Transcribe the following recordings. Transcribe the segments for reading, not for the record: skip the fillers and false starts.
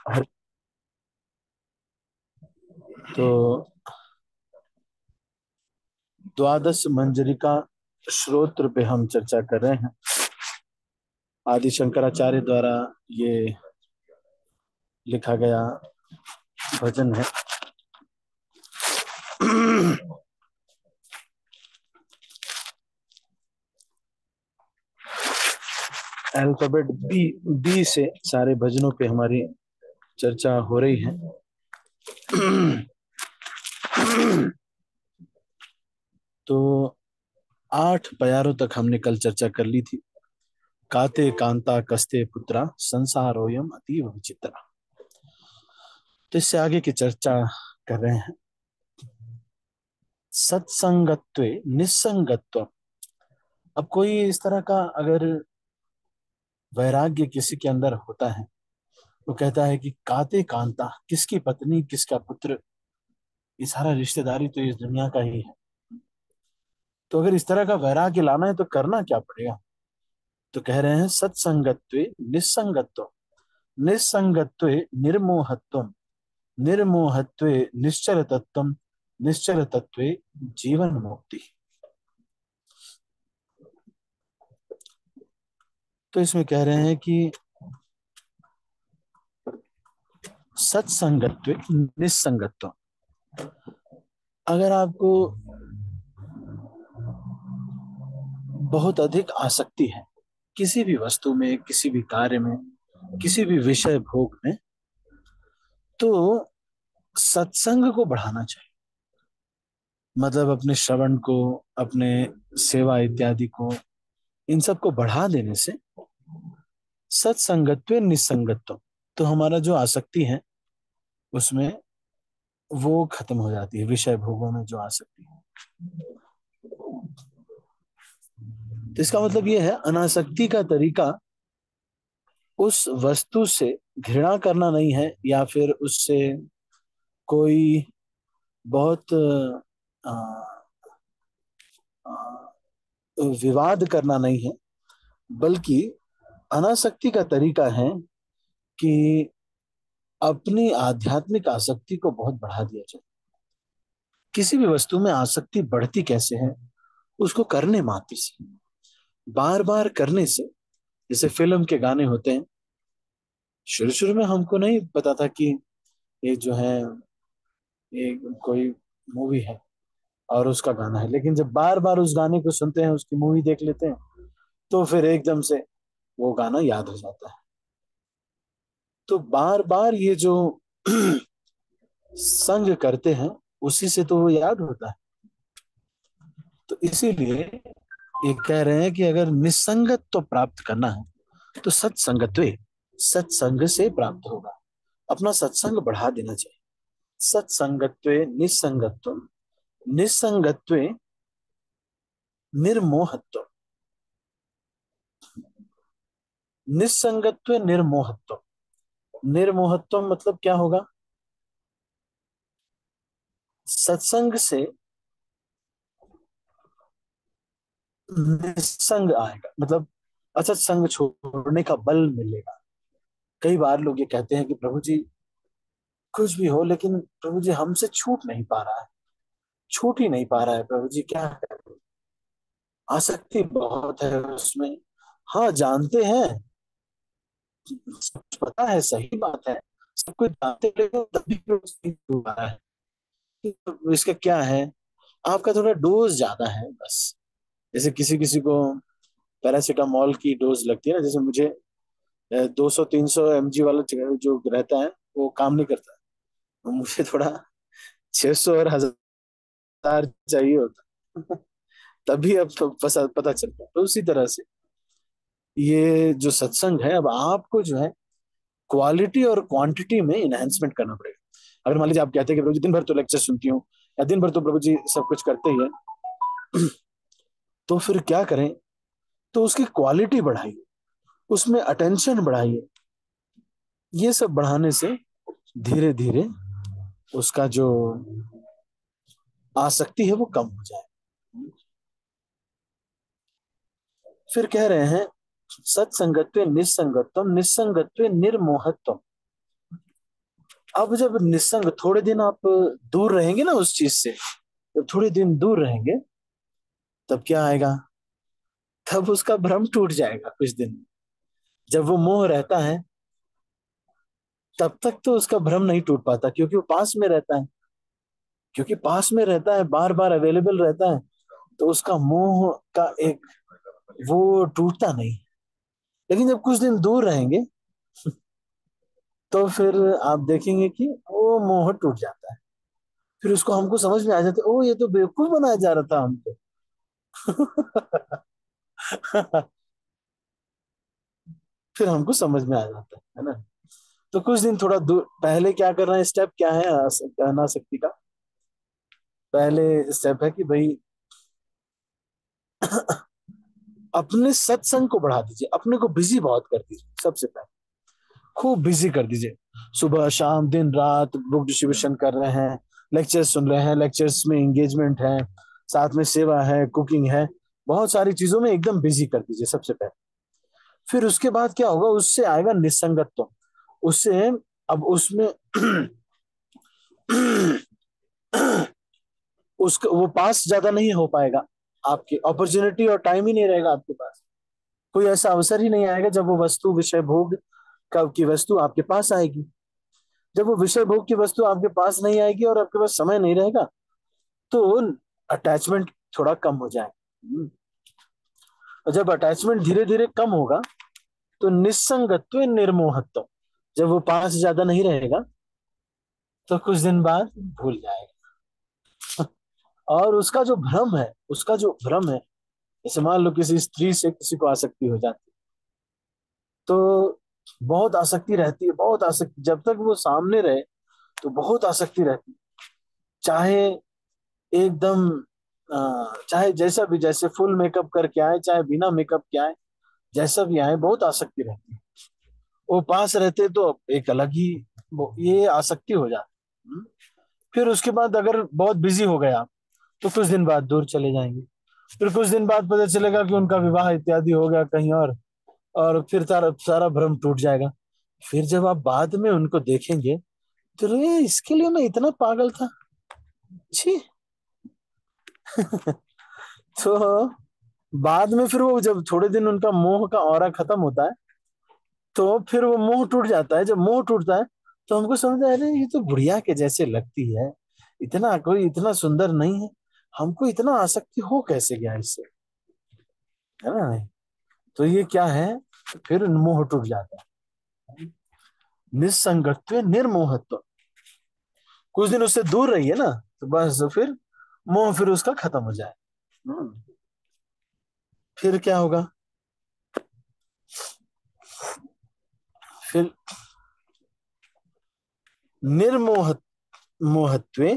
हर- तो द्वादश मंजरिका श्रोत्र पे हम चर्चा कर रहे हैं। आदि शंकराचार्य द्वारा ये लिखा गया भजन है। अल्फाबेट बी बी से सारे भजनों पे हमारी चर्चा हो रही है। तो 8 प्यारों तक हमने कल चर्चा कर ली थी। काते कांता कस्ते पुत्रा संसारोयम अतीव विचित्रा। तो इससे आगे की चर्चा कर रहे हैं। सत्संगत्वे निस्संगत्व। अब कोई इस तरह का अगर वैराग्य किसी के अंदर होता है, वो कहता है कि काते कांता, किसकी पत्नी किसका पुत्र, ये सारा रिश्तेदारी तो इस दुनिया का ही है। तो अगर इस तरह का वैराग्य लाना है तो करना क्या पड़ेगा? तो कह रहे हैं सत्संगत्वे निस्संगत्व। निस्संगत्वे निर्मोहत्व। निर्मोहत्वे निश्चल तत्व। निश्चल तत्वे जीवन मुक्ति। तो इसमें कह रहे हैं कि सत्संगत्वे निस्संगत्व। अगर आपको बहुत अधिक आसक्ति है किसी भी वस्तु में, किसी भी कार्य में, किसी भी विषय भोग में, तो सत्संग को बढ़ाना चाहिए। मतलब अपने श्रवण को, अपने सेवा इत्यादि को, इन सब को बढ़ा देने से सत्संगत्व निसंगत्व, तो हमारा जो आसक्ति है उसमें वो खत्म हो जाती है, विषय भोगों में जो आसक्ति है। तो इसका मतलब ये है, अनासक्ति का तरीका उस वस्तु से घृणा करना नहीं है, या फिर उससे कोई बहुत आ, आ, विवाद करना नहीं है, बल्कि अनासक्ति का तरीका है कि अपनी आध्यात्मिक आसक्ति को बहुत बढ़ा दिया जाए। किसी भी वस्तु में आसक्ति बढ़ती कैसे है? उसको करने मात्र से, बार बार करने से। जैसे फिल्म के गाने होते हैं, शुरू शुरू में हमको नहीं पता था कि ये जो है, ये कोई मूवी है और उसका गाना है, लेकिन जब बार बार उस गाने को सुनते हैं, उसकी मूवी देख लेते हैं, तो फिर एकदम से वो गाना याद हो जाता है। तो बार बार ये जो संग करते हैं, उसी से तो वो याद होता है। तो इसीलिए ये कह रहे हैं कि अगर निसंगत तो प्राप्त करना है तो सत्संगत्वे, सत्संग से प्राप्त होगा। अपना सत्संग बढ़ा देना चाहिए। सत्संगत्वे निसंगत्व। निसंगत्वे निर्मोहत्व। निसंगत्व निर्मोहत्व। निर्मोहत्व मतलब क्या होगा? सत्संग से निसंग आएगा, मतलब असत्संग छोड़ने का बल मिलेगा। कई बार लोग ये कहते हैं कि प्रभु जी कुछ भी हो, लेकिन प्रभु जी हमसे छूट नहीं पा रहा है, छूट ही नहीं पा रहा है, प्रभु जी क्या करें? आसक्ति बहुत है उसमें। हाँ, जानते हैं, सब कुछ पता है, सही बात है, सब कुछ जानते हैं, लेकिन तभी भी उसकी हो रहा है। तो इसका क्या है? आपका थोड़ा डोज ज्यादा है बस। जैसे किसी किसी को पैरासीटामोल की डोज लगती है ना, जैसे मुझे 200-300 mg वाला जो रहता है वो काम नहीं करता। तो मुझे थोड़ा 600 और 1000 चाहिए होता। तभी अब तो पता चलता है। तो उसी तरह से ये जो सत्संग है, अब आपको जो है क्वालिटी और क्वांटिटी में इनहेंसमेंट करना पड़ेगा। अगर मान लीजिए आप कहते हैं कि प्रभु जी दिन भर तो लेक्चर सुनती हूँ, या दिन भर तो प्रभु जी सब कुछ करते ही है, तो फिर क्या करें? तो उसकी क्वालिटी बढ़ाइए, उसमें अटेंशन बढ़ाइए। ये सब बढ़ाने से धीरे धीरे उसका जो आसक्ति है वो कम हो जाए। फिर कह रहे हैं सत्संगत्व निस्संगत्व, निस्संगत्व निर्मोहत्व। अब जब निस्संग थोड़े दिन आप दूर रहेंगे ना उस चीज से, जब थोड़े दिन दूर रहेंगे, तब क्या आएगा? तब उसका भ्रम टूट जाएगा कुछ दिन। जब वो मोह रहता है तब तक तो उसका भ्रम नहीं टूट पाता, क्योंकि वो पास में रहता है। क्योंकि पास में रहता है, बार बार अवेलेबल रहता है, तो उसका मोह का एक वो टूटता नहीं। लेकिन जब कुछ दिन दूर रहेंगे तो फिर आप देखेंगे कि वो मोह टूट जाता है। फिर उसको हमको समझ में आ जाता है, ओ ये तो बेवकूफ बनाया जा रहा था हमको। फिर हमको समझ में आ जाता है ना। तो कुछ दिन थोड़ा दूर, पहले क्या करना है, स्टेप क्या है अनासक्ति का? पहले स्टेप है कि भाई अपने सत्संग को बढ़ा दीजिए, अपने को बिजी बहुत कर दीजिए। सबसे पहले खूब बिजी कर दीजिए। सुबह शाम दिन रात बुक डिस्ट्रीब्यूशन कर रहे हैं, लेक्चर्स सुन रहे हैं, लेक्चर्स में एंगेजमेंट है, साथ में सेवा है, कुकिंग है, बहुत सारी चीजों में एकदम बिजी कर दीजिए सबसे पहले। फिर उसके बाद क्या होगा, उससे आएगा निसंगत्व। उससे अब उसमें उसका वो पास ज्यादा नहीं हो पाएगा, आपकी अपॉर्चुनिटी और टाइम ही नहीं रहेगा आपके पास। कोई ऐसा अवसर ही नहीं आएगा जब वो वस्तु विषय भोग कब की वस्तु आपके पास आएगी। जब वो विषय भोग की वस्तु आपके पास नहीं आएगी और आपके पास समय नहीं रहेगा, तो अटैचमेंट थोड़ा कम हो जाए। और जब अटैचमेंट धीरे धीरे कम होगा तो निस्संगत्व निर्मोहत्व, जब वो पास ज्यादा नहीं रहेगा तो कुछ दिन बाद भूल जाएगा। और उसका जो भ्रम है, उसका जो भ्रम है, जैसे मान लो किसी स्त्री से किसी को आसक्ति हो जाती है, तो बहुत आसक्ति रहती है, बहुत आसक्ति, जब तक वो सामने रहे तो बहुत आसक्ति रहती है। चाहे एकदम चाहे जैसा भी, जैसे फुल मेकअप करके आए चाहे बिना मेकअप के आए, जैसा भी आए, बहुत आसक्ति रहती है। वो पास रहते तो एक अलग ही ये आसक्ति हो जाती। फिर उसके बाद अगर बहुत बिजी हो गया तो कुछ दिन बाद दूर चले जाएंगे। फिर कुछ दिन बाद पता चलेगा कि उनका विवाह इत्यादि हो गया कहीं और फिर सारा सारा भ्रम टूट जाएगा। फिर जब आप बाद में उनको देखेंगे तो ये इसके लिए मैं इतना पागल था, छी। तो बाद में फिर वो जब थोड़े दिन उनका मोह का ऑरा खत्म होता है, तो फिर वो मोह टूट जाता है। जब मोह टूटता है तो हमको समझ आया, अरे ये तो बुढ़िया के जैसे लगती है, इतना कोई इतना सुंदर नहीं है, हमको इतना आसक्ति हो कैसे गया इससे, है ना? नहीं तो ये क्या है, फिर मोह टूट जाता है। निस्संगत्व निर्मोहत्व, कुछ दिन उससे दूर रहिए ना, तो बस फिर मोह फिर उसका खत्म हो जाए। हम्म, फिर क्या होगा? फिर निर्मोह मोहत्वे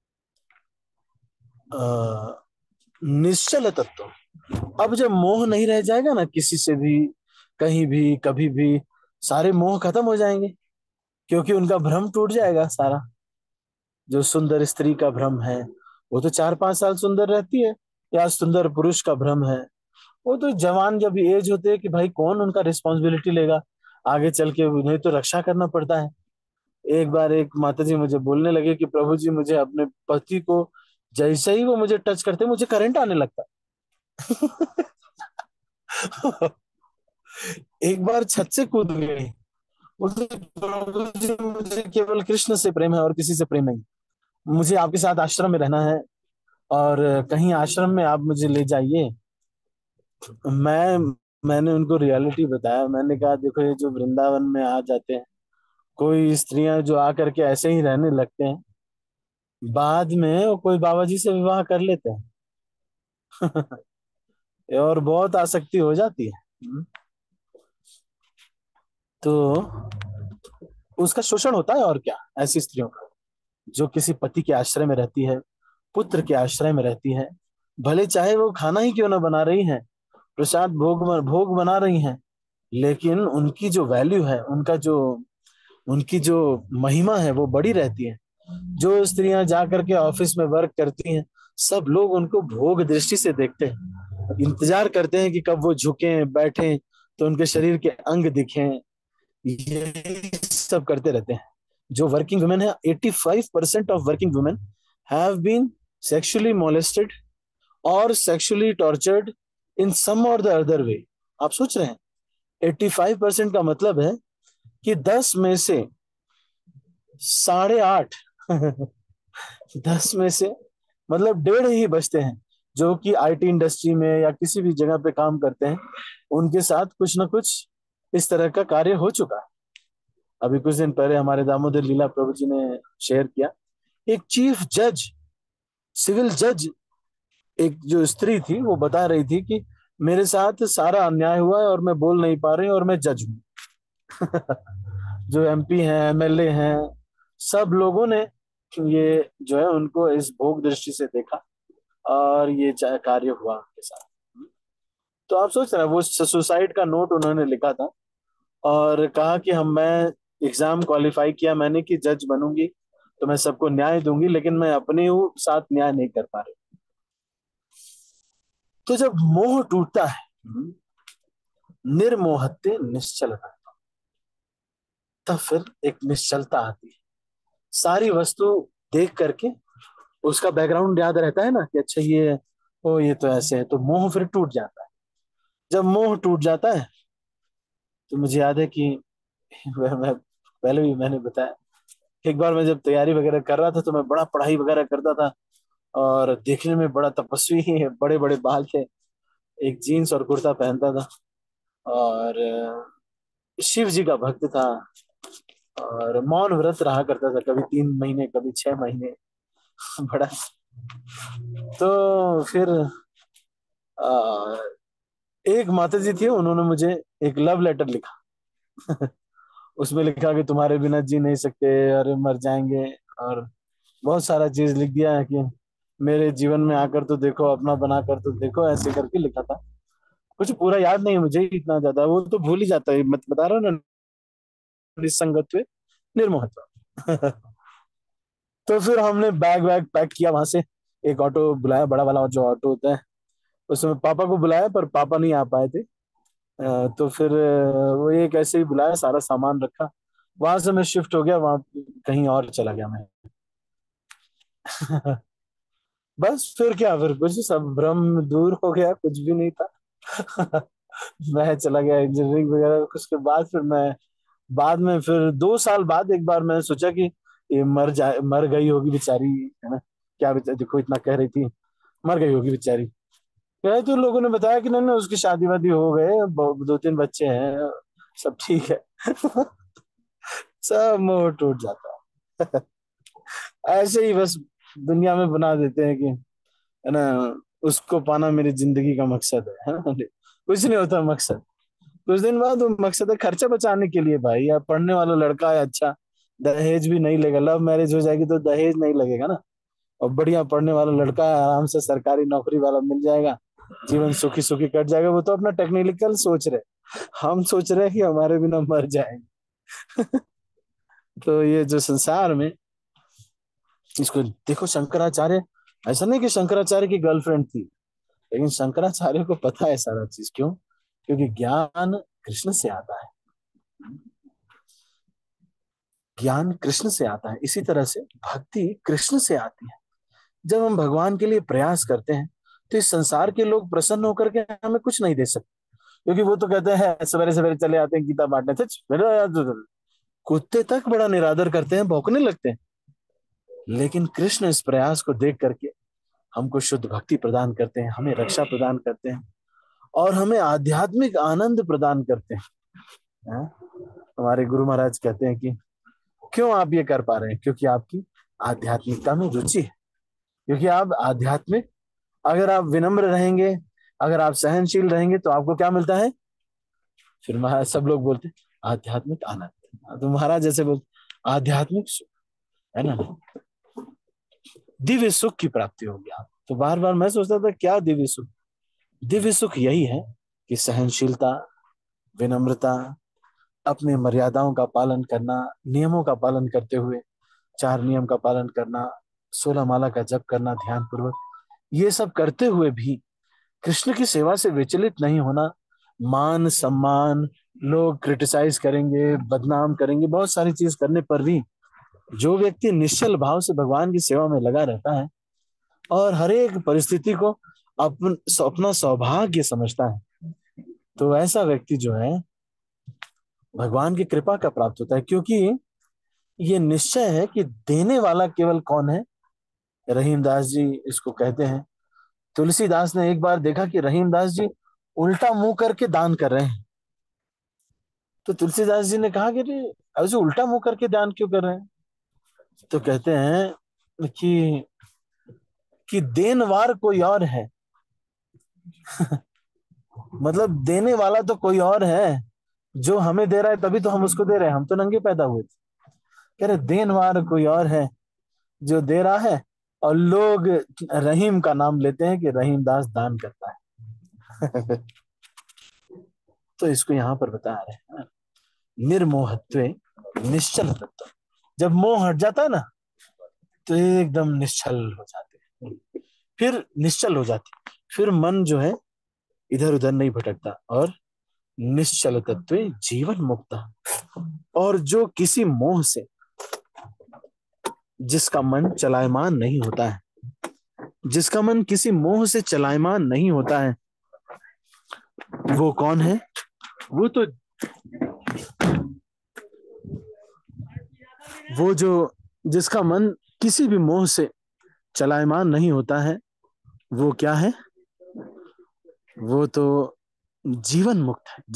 निश्चल तत्व। अब जब मोह नहीं रह जाएगा ना किसी से भी, कहीं भी कभी भी, सारे मोह खत्म हो जाएंगे, क्योंकि उनका भ्रम टूट जाएगा सारा। जो सुंदर स्त्री का भ्रम है वो तो 4-5 साल सुंदर रहती है, या सुंदर पुरुष का भ्रम है, वो तो जवान जब एज होते हैं कि भाई कौन उनका रिस्पॉन्सिबिलिटी लेगा, आगे चल के उन्हें तो रक्षा करना पड़ता है। एक बार एक माता जी मुझे बोलने लगे कि प्रभु जी मुझे अपने पति को, जैसे ही वो मुझे टच करते मुझे करंट आने लगता है। एक बार छत से कूद गई। बोलते, प्रभु जी मुझे केवल कृष्ण से प्रेम है और किसी से प्रेम नहीं, मुझे आपके साथ आश्रम में रहना है, और कहीं आश्रम में आप मुझे ले जाइए। मैंने उनको रियलिटी बताया, मैंने कहा देखो ये जो वृंदावन में आ जाते हैं कोई स्त्रियां जो आकर के ऐसे ही रहने लगते हैं, बाद में वो कोई बाबा जी से विवाह कर लेते हैं। और बहुत आसक्ति हो जाती है। तो उसका शोषण होता है, और क्या, ऐसी स्त्रियों का जो किसी पति के आश्रय में रहती है, पुत्र के आश्रय में रहती है, भले चाहे वो खाना ही क्यों ना बना रही हैं, प्रसाद भोग भोग बना रही हैं, लेकिन उनकी जो वैल्यू है, उनकी जो महिमा है वो बड़ी रहती है। जो स्त्रियां जा करके ऑफिस में वर्क करती हैं, सब लोग उनको भोग दृष्टि से देखते हैं, इंतजार करते हैं कि कब वो झुकें बैठें तो उनके शरीर के अंग दिखें, यही सब करते रहते हैं। जो वर्किंग वुमेन है, 85% of working women have been sexually molested और सेक्सुअली टॉर्चर्ड इन सम और द अदर वे। आप सोच रहे हैं 85% का मतलब है कि 10 में से 8.5 10 में से मतलब 1.5 ही बचते हैं जो कि आईटी इंडस्ट्री में या किसी भी जगह पे काम करते हैं। उनके साथ कुछ ना कुछ इस तरह का कार्य हो चुका है। अभी कुछ दिन पहले हमारे दामोदर लीला प्रभु जी ने शेयर किया, एक चीफ जज, सिविल जज, एक जो स्त्री थी वो बता रही थी कि मेरे साथ सारा अन्याय हुआ है और मैं बोल नहीं पा रही और मैं जज हूँ। जो एमपी हैं, एमएलए हैं, सब लोगों ने ये जो है उनको इस भोग दृष्टि से देखा और ये कार्य हुआ उनके साथ। तो आप सोच रहे हैं वो सुसाइड का नोट उन्होंने लिखा था और कहा कि हम मैं एग्जाम क्वालिफाई किया मैंने कि जज बनूंगी तो मैं सबको न्याय दूंगी, लेकिन मैं अपने साथ न्याय नहीं कर पा रही। तो जब मोह टूटता है, निर्मोहते निश्चल, तब फिर एक निश्चलता आती है। सारी वस्तु देख करके उसका बैकग्राउंड याद रहता है ना कि अच्छा ये, ओ ये तो ऐसे है, तो मोह फिर टूट जाता है। जब मोह टूट जाता है तो मुझे याद है कि मैं पहले भी मैंने बताया, एक बार मैं जब तैयारी वगैरह कर रहा था तो मैं बड़ा पढ़ाई वगैरह करता था और देखने में बड़ा तपस्वी, बड़े बड़े बाल थे, एक जीन्स और कुर्ता पहनता था और शिव जी का भक्त था और मौन व्रत रहा करता था, कभी 3 महीने कभी 6 महीने। बड़ा। तो फिर आ, एक माता जी थी, उन्होंने मुझे एक लव लेटर लिखा। उसमें लिखा कि तुम्हारे बिना जी नहीं सकते, अरे मर जाएंगे, और बहुत सारा चीज लिख दिया है कि मेरे जीवन में आकर तो देखो, अपना बना कर तो देखो, ऐसे करके लिखा था। कुछ पूरा याद नहीं है मुझे इतना ज्यादा, वो तो भूल ही जाता है, मत बता रहा हूँ ना, निसंगत्व निर्मोहत्व। तो फिर हमने बैग वैग पैक किया, वहां से एक ऑटो बुलाया, बड़ा वाला जो ऑटो होता है, उसमें पापा को बुलाया पर पापा नहीं आ पाए थे। तो फिर वो एक ऐसे ही बुलाया, सारा सामान रखा, वहां से मैं शिफ्ट हो गया, वहां कहीं और चला गया मैं। बस फिर क्या, फिर कुछ सब भ्रम दूर हो गया, कुछ भी नहीं था। मैं चला गया इंजीनियरिंग वगैरह। उसके बाद फिर मैं बाद में फिर 2 साल बाद एक बार मैंने सोचा कि ये मर गई होगी बेचारी, है ना, क्या बेचारी देखो इतना कह रही थी, मर गई होगी बेचारी। कहे तो लोगों ने बताया कि नहीं नहीं उसकी शादी वादी हो गए, 2-3 बच्चे हैं, सब ठीक है। सब मोह टूट जाता है। ऐसे ही बस दुनिया में बना देते हैं कि, है ना, उसको पाना मेरी जिंदगी का मकसद है ना। कुछ नहीं होता मकसद। कुछ दिन बाद वो मकसद है खर्चा बचाने के लिए भाई, या पढ़ने वाला लड़का है अच्छा, दहेज भी नहीं लेगा, लव मैरिज हो जाएगी तो दहेज नहीं लगेगा ना, और बढ़िया पढ़ने वाला लड़का है, आराम से सरकारी नौकरी वाला मिल जाएगा, जीवन सुखी सुखी कट जाएगा। वो तो अपना टेक्निकल सोच रहे, हम सोच रहे हैं कि हमारे बिना मर जाएंगे। तो ये जो संसार में, इसको देखो, शंकराचार्य, ऐसा नहीं कि शंकराचार्य की गर्लफ्रेंड थी, लेकिन शंकराचार्य को पता है सारा चीज। क्यों? क्योंकि ज्ञान कृष्ण से आता है, ज्ञान कृष्ण से आता है। इसी तरह से भक्ति कृष्ण से आती है। जब हम भगवान के लिए प्रयास करते हैं तो इस संसार के लोग प्रसन्न होकर के हमें कुछ नहीं दे सकते, क्योंकि वो तो कहते हैं सवेरे सवेरे चले आते हैं गीता बांटने थे, कुत्ते तक बड़ा निरादर करते हैं, भौंकने लगते हैं। लेकिन कृष्ण इस प्रयास को देख करके हमको शुद्ध भक्ति प्रदान करते हैं, हमें रक्षा प्रदान करते हैं और हमें आध्यात्मिक आनंद प्रदान करते हैं। हाँ? हमारे गुरु महाराज कहते हैं कि क्यों आप ये कर पा रहे हैं? क्योंकि आपकी आध्यात्मिकता में रुचि है, क्योंकि आप आध्यात्मिक, अगर आप विनम्र रहेंगे, अगर आप सहनशील रहेंगे तो आपको क्या मिलता है? फिर महाराज सब लोग बोलते हैं आध्यात्मिक आनंद। तो महाराज जैसे बोलते आध्यात्मिक सुख, है ना, दिव्य सुख की प्राप्ति होगी आप। तो बार बार मैं सोचता था क्या दिव्य सुख? दिव्य सुख यही है कि सहनशीलता, विनम्रता, अपने मर्यादाओं का पालन करना, नियमों का पालन करते हुए, 4 नियम का पालन करना, 16 माला का जप करना ध्यान पूर्वक, ये सब करते हुए भी कृष्ण की सेवा से विचलित नहीं होना। मान सम्मान, लोग क्रिटिसाइज करेंगे, बदनाम करेंगे, बहुत सारी चीज करने पर भी जो व्यक्ति निश्चल भाव से भगवान की सेवा में लगा रहता है और हर एक परिस्थिति को अपना सौभाग्य समझता है, तो ऐसा व्यक्ति जो है भगवान की कृपा का प्राप्त होता है। क्योंकि ये निश्चय है कि देने वाला केवल कौन है, रहीमदास जी इसको कहते हैं। तुलसीदास ने एक बार देखा कि रहीमदास जी उल्टा मुंह करके दान कर रहे हैं। तो तुलसीदास जी ने कहा कि ऐसे उल्टा मुंह करके दान क्यों कर रहे हैं? तो कहते हैं कि देनवार कोई और है। मतलब देने वाला तो कोई और है, जो हमें दे रहा है तभी तो हम उसको दे रहे हैं, हम तो नंगे पैदा हुए थे। कह रहे देनवार कोई और है जो दे रहा है, और लोग रहीम का नाम लेते हैं कि रहीम दास दान करता है। तो इसको यहाँ पर बता रहे हैं, निर्मोहत्वे निश्चल तत्व। जब मोह हट जाता है ना, तो एकदम निश्चल हो जाते हैं, फिर निश्चल हो जाती, फिर मन जो है इधर उधर नहीं भटकता, और निश्चल तत्व जीवन मुक्त। और जो किसी मोह से, जिसका मन चलायमान नहीं होता है, जिसका मन किसी मोह से चलायमान नहीं होता है, वो कौन है? वो तो वो जो जिसका मन किसी भी मोह से चलायमान नहीं होता है, वो क्या है? वो तो जीवन मुक्त है।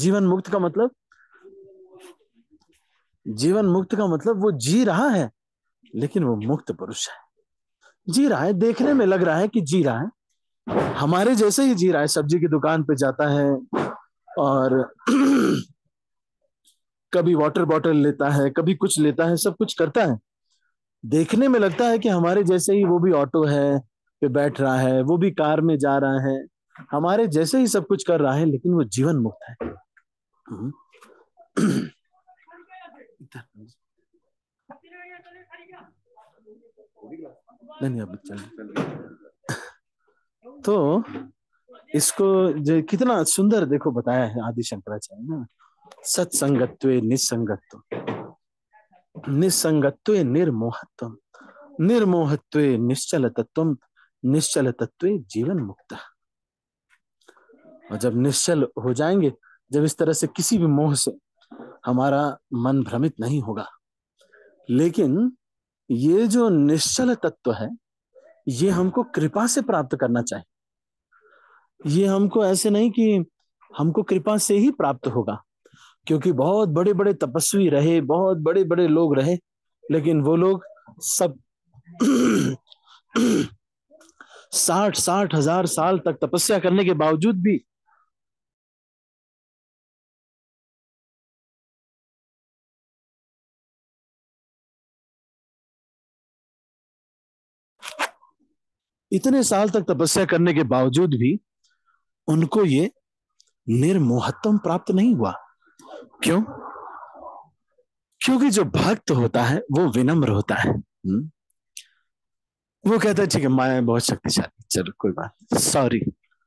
जीवन मुक्त का मतलब वो जी रहा है, लेकिन वो मुक्त पुरुष है। जी रहा है, देखने में लग रहा है कि जी रहा है, हमारे जैसे ही जी रहा है। सब्जी की दुकान पे जाता है और कभी वाटर बॉटल लेता है, कभी कुछ लेता है, सब कुछ करता है। देखने में लगता है कि हमारे जैसे ही, वो भी ऑटो है पे बैठ रहा है, वो भी कार में जा रहा है, हमारे जैसे ही सब कुछ कर रहा है, लेकिन वो जीवन मुक्त है। नहीं अब तो इसको जो कितना सुंदर देखो बताया है आदि शंकराचार्य ने, सत्संगत्वे निसंगत्व, निसंगत्वे निर्मोहत्व, निर्मोहत्वे निश्चल तत्व, निश्चल तत्वे जीवन मुक्त। और जब निश्चल हो जाएंगे, जब इस तरह से किसी भी मोह से हमारा मन भ्रमित नहीं होगा, लेकिन ये जो निश्चल तत्व है, ये हमको कृपा से प्राप्त करना चाहिए। ये हमको ऐसे नहीं कि हमको कृपा से ही प्राप्त होगा, क्योंकि बहुत बड़े बड़े तपस्वी रहे, बहुत बड़े बड़े लोग रहे, लेकिन वो लोग सब 60-60 हजार साल तक तपस्या करने के बावजूद भी इतने साल तक तपस्या करने के बावजूद भी उनको ये निर्मोहत्व प्राप्त नहीं हुआ। क्यों? क्योंकि जो भक्त होता है वो विनम्र होता है। वो कहता है ठीक है, माया बहुत शक्तिशाली, चलो कोई बात, सॉरी।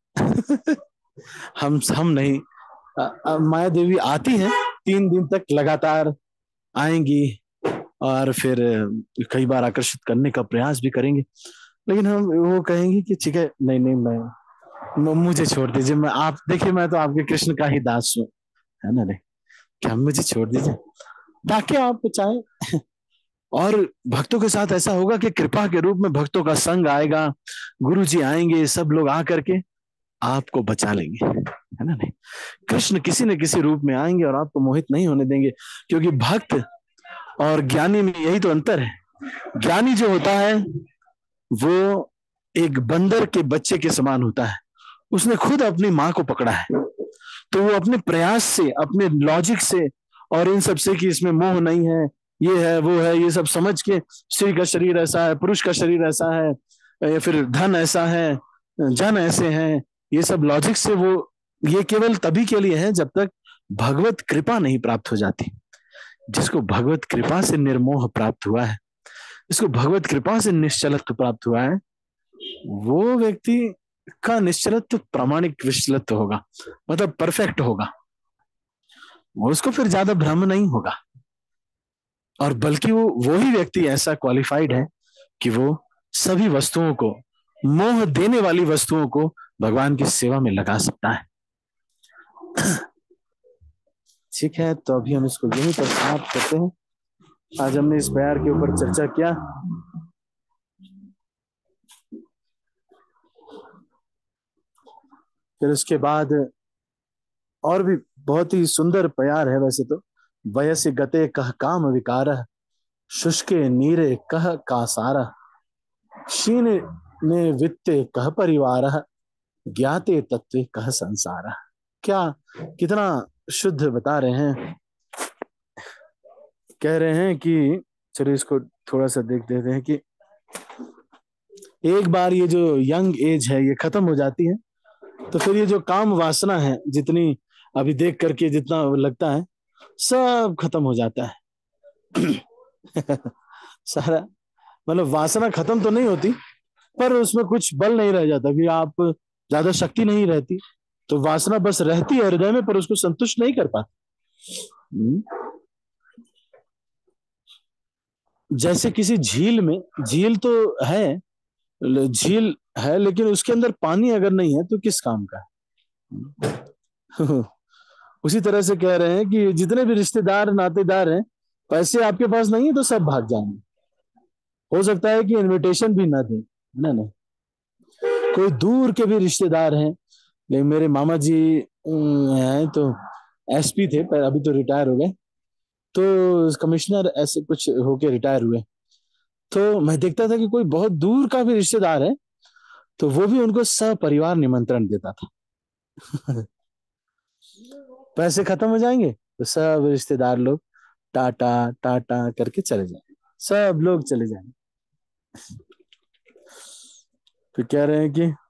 हम नहीं। माया देवी आती है, 3 दिन तक लगातार आएंगी, और फिर कई बार आकर्षित करने का प्रयास भी करेंगे, लेकिन हम वो कहेंगे कि ठीक है, नहीं नहीं, मुझे छोड़ दीजिए, मैं आप देखिए, मैं तो आपके कृष्ण का ही दास हूँ, है ना? नहीं, क्या मुझे छोड़ दीजिए, ताकि आप चाहे। और भक्तों के साथ ऐसा होगा कि कृपा के रूप में भक्तों का संग आएगा, गुरु जी आएंगे, सब लोग आ करके आपको बचा लेंगे, है ना? नहीं, कृष्ण किसी न किसी रूप में आएंगे और आपको मोहित नहीं होने देंगे, क्योंकि भक्त और ज्ञानी में यही तो अंतर है। ज्ञानी जो होता है वो एक बंदर के बच्चे के समान होता है, उसने खुद अपनी माँ को पकड़ा है, तो वो अपने प्रयास से, अपने लॉजिक से और इन सब से कि इसमें मोह नहीं है, ये है वो है, ये सब समझ के, स्त्री का शरीर ऐसा है, पुरुष का शरीर ऐसा है, या फिर धन ऐसा है, जन ऐसे हैं, ये सब लॉजिक से वो, ये केवल तभी के लिए है जब तक भगवत कृपा नहीं प्राप्त हो जाती। जिसको भगवत कृपा से निर्मोह प्राप्त हुआ है, जिसको भगवत कृपा से निश्चलत्व प्राप्त हुआ है, वो व्यक्ति का निश्चलत्व प्रामाणिक निश्चलत्व होगा, मतलब परफेक्ट होगा, उसको फिर ज्यादा भ्रम नहीं होगा। और बल्कि वो ही व्यक्ति ऐसा क्वालिफाइड है कि वो सभी वस्तुओं को, मोह देने वाली वस्तुओं को भगवान की सेवा में लगा सकता है। ठीक है, तो अभी हम इसको यहीं पर समाप्त करते हैं। आज हमने इस प्यार के ऊपर चर्चा किया। फिर उसके बाद और भी बहुत ही सुंदर प्यार है वैसे तो। वयस्य गते कह काम विकार, शुष्के नीरे कह कासार, क्षीण ने वित्ते कह परिवार, ज्ञाते तत्वे कह संसार। क्या कितना शुद्ध बता रहे हैं। कह रहे हैं कि चलिए इसको थोड़ा सा देख देते हैं कि एक बार ये जो यंग एज है ये खत्म हो जाती है, तो फिर ये जो काम वासना है, जितनी अभी देख करके जितना लगता है, सब खत्म हो जाता है। सारा, मतलब वासना खत्म तो नहीं होती, पर उसमें कुछ बल नहीं रह जाता कि आप, ज्यादा शक्ति नहीं रहती, तो वासना बस रहती है हृदय में, पर उसको संतुष्ट नहीं कर पाती। जैसे किसी झील में, झील तो है, झील है, लेकिन उसके अंदर पानी अगर नहीं है तो किस काम का। उसी तरह से कह रहे हैं कि जितने भी रिश्तेदार नातेदार हैं, पैसे आपके पास नहीं है तो सब भाग जाएंगे। हो सकता है कि इनविटेशन भी ना दें, ना नहीं। कोई दूर के भी रिश्तेदार हैं, लेकिन मेरे मामा जी हैं तो एसपी थे, पर अभी तो रिटायर हो गए, तो कमिश्नर ऐसे कुछ होके रिटायर हुए। तो मैं देखता था कि कोई बहुत दूर का भी रिश्तेदार है तो वो भी उनको सपरिवार निमंत्रण देता था। पैसे खत्म हो जाएंगे तो सब रिश्तेदार लोग टाटा टाटा करके चले जाएंगे, सब लोग चले जाएंगे। तो कह रहे हैं कि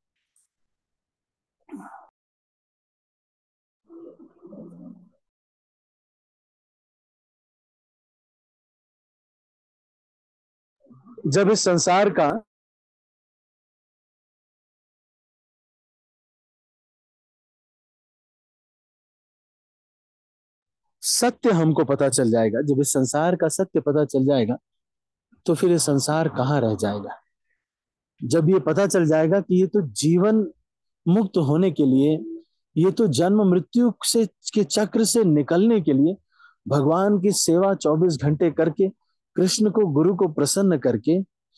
जब इस संसार का सत्य हमको पता चल जाएगा, जब इस संसार का सत्य पता चल जाएगा, तो फिर ये संसार कहाँ रह जाएगा। जब ये पता चल जाएगा कि ये तो जीवन मुक्त होने के लिए, ये तो जन्म मृत्यु से के चक्र से निकलने के लिए, भगवान की सेवा 24 घंटे करके, कृष्ण को, गुरु को प्रसन्न करके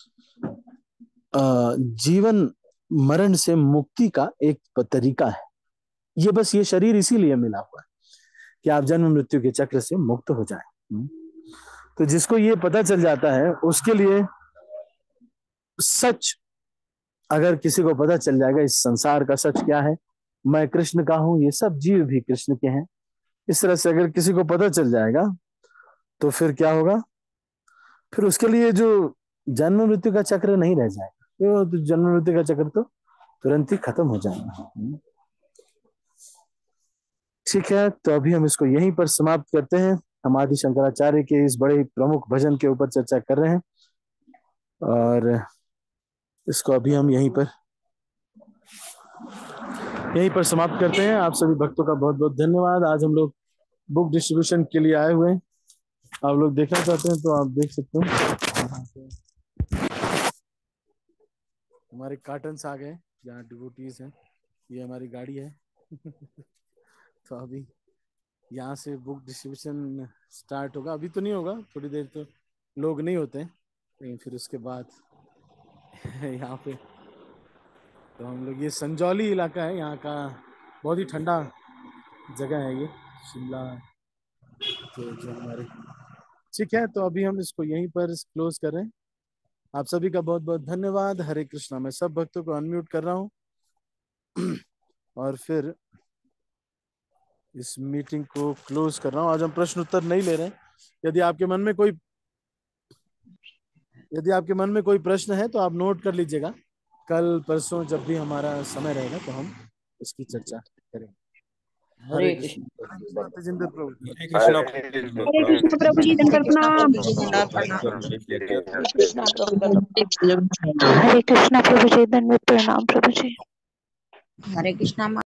जीवन मरण से मुक्ति का एक तरीका है। ये बस ये शरीर इसीलिए मिला हुआ है कि आप जन्म मृत्यु के चक्र से मुक्त हो जाए। तो जिसको ये पता चल जाता है, उसके लिए सच, अगर किसी को पता चल जाएगा इस संसार का सच क्या है, मैं कृष्ण का हूं, ये सब जीव भी कृष्ण के हैं, इस तरह से अगर किसी को पता चल जाएगा, तो फिर क्या होगा, फिर उसके लिए जो जन्म मृत्यु का चक्र नहीं रह जाएगा। तो जन्म मृत्यु का चक्र तो तुरंत ही खत्म हो जाएगा। ठीक है, तो अभी हम इसको यहीं पर समाप्त करते हैं। हम आदि शंकराचार्य के इस बड़े प्रमुख भजन के ऊपर चर्चा कर रहे हैं, और इसको अभी हम यहीं पर समाप्त करते हैं। आप सभी भक्तों का बहुत बहुत धन्यवाद। आज हम लोग बुक डिस्ट्रीब्यूशन के लिए आए हुए हैं। आप लोग देखना चाहते हैं तो आप देख सकते हैं, हमारे कार्टन्स आ गए जहाँ डिवोटीज हैं। ये हमारी गाड़ी है। तो अभी यहाँ से बुक डिस्ट्रीब्यूशन स्टार्ट होगा। अभी तो नहीं होगा, थोड़ी देर तो लोग नहीं होते हैं, लेकिन फिर उसके बाद यहाँ पे तो हम लोग, ये संजौली इलाका है यहाँ का, बहुत ही ठंडा जगह है ये शिमला। तो जो हमारे, ठीक है, तो अभी हम इसको यहीं पर क्लोज कर रहे हैं। आप सभी का बहुत बहुत धन्यवाद। हरे कृष्णा। मैं सब भक्तों को अनम्यूट कर रहा हूँ और फिर इस मीटिंग को क्लोज कर रहा हूँ। आज हम प्रश्न उत्तर नहीं ले रहे हैं। यदि आपके मन में कोई प्रश्न है तो आप नोट कर लीजिएगा। कल परसों जब भी हमारा समय रहेगा तो हम इसकी चर्चा करेंगे। हरे कृष्ण। तेजिंदर प्रभु, हरे कृष्णा हरे कृष्ण प्रभु जी, दंडवत प्रणाम। हरे कृष्णा प्रभु जी, दंडवत प्रणाम प्रभु जी। हरे कृष्णा।